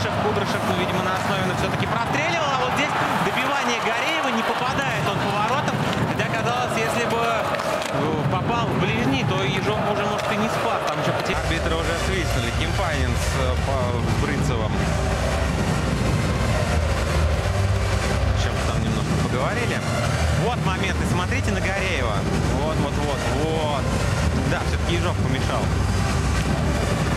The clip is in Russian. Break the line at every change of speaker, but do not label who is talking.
Кудрышев, ну, видимо, на основе, но все-таки простреливал. А вот здесь добивание Гореева, не попадает он поворотом. Хотя казалось, если бы попал в ближний, то Ежов уже, может, и не спас. Там еще потерял. Арбитры уже свистнули. Кимпанин с Брынцевым. О чем-то там немножко поговорили. Вот момент. И смотрите на Гореева. Вот. Да, все-таки Ежов помешал.